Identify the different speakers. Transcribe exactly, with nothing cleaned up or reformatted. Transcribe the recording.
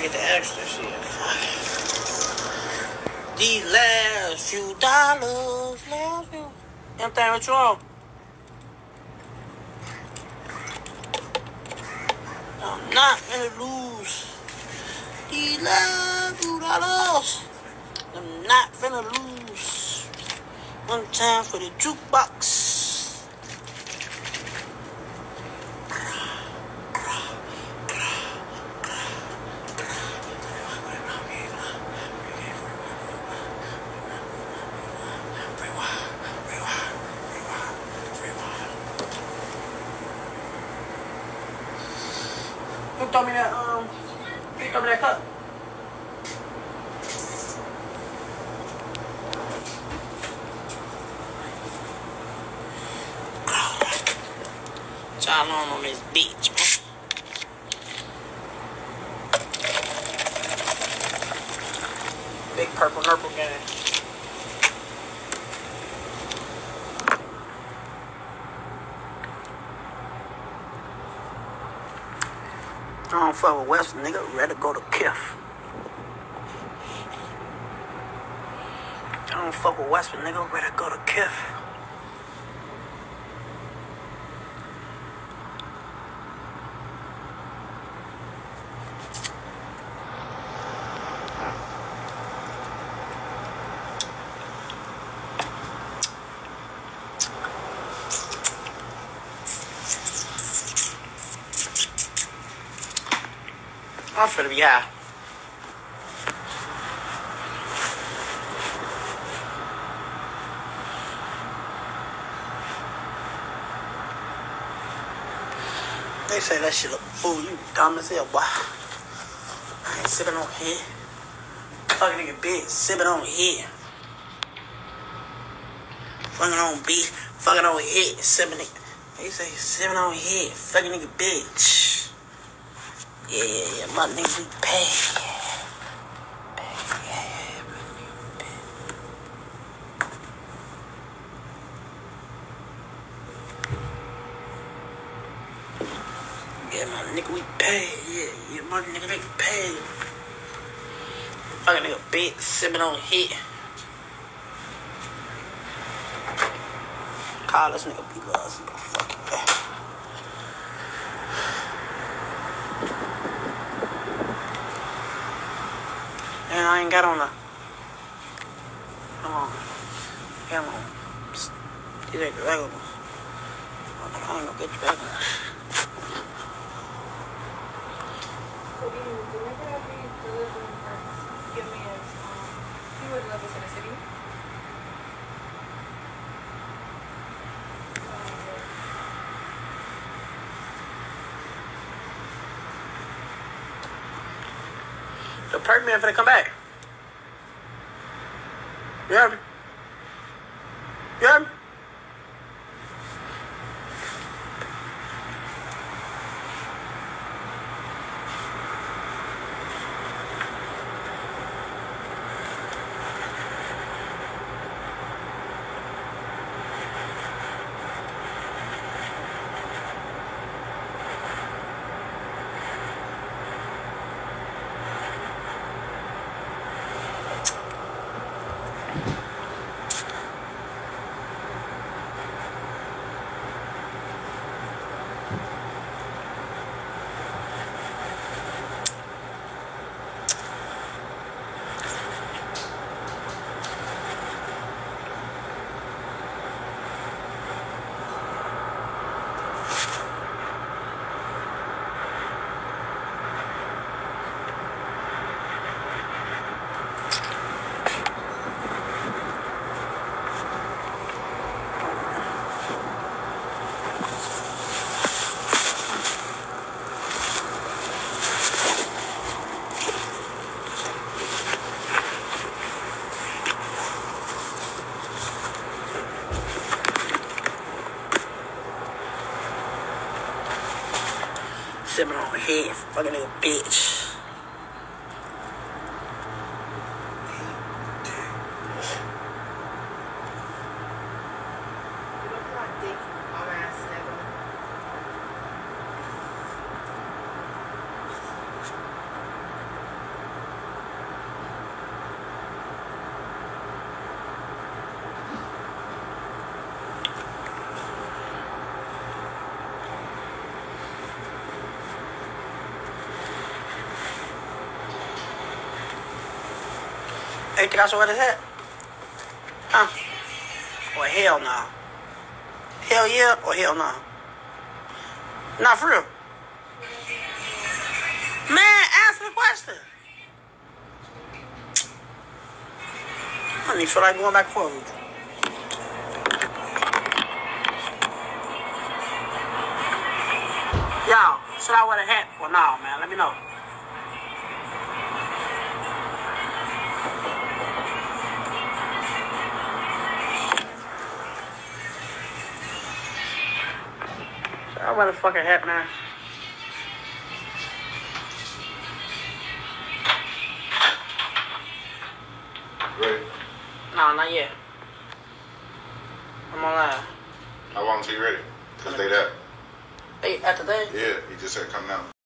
Speaker 1: get the extra shit. These last few dollars, last few. Anything what's wrong? I'm not gonna lose. These last few dollars, I'm not gonna lose. One time for the jukebox. Who throw me that, um, who throw me that cup? Y'all on on this beach, man. Big purple purple gang. I don't fuck with West, nigga. Rather go to Kiff. I don't fuck with West, nigga. Rather go to Kiff. I'm finna be high. They say that shit look fool. You dumb as hell, boy. I ain't sipping on here. Fucking nigga bitch, sipping on here. Fucking on beef, fucking on head, sipping nigga. They say sipping on head, fucking nigga bitch. Yeah, yeah, yeah, my nigga, we pay, yeah. Pay, yeah, yeah, my nigga, we pay. Yeah, my nigga, we pay, yeah, yeah, my nigga, we pay. Fucking nigga, bitch, sipping on hit. Call this nigga, be lost, but fucking bad. And I ain't got on the. Come on. Come on. These ain't the regular ones. I ain't gonna get you back on.
Speaker 2: So, do you deliver that or you deliver them first? Give me a. Um, you would deliver to the city?
Speaker 1: The perk man finna come back. You heard me? You heard me? Sipping on her head, fucking nigga bitch. Hey, think I saw what his hat? Huh? Or hell no. Hell yeah or hell no? Not for real. Man, answer the question. I don't even feel like going back forward with you. Y'all, should I wear a hat or no, man? Let me know. Should I wear a fucking hat, man?
Speaker 3: Ready?
Speaker 1: No, not yet. I'm on live.
Speaker 3: How long till you ready? To stay there.
Speaker 1: Hey, after that?
Speaker 3: Yeah, he just said come now.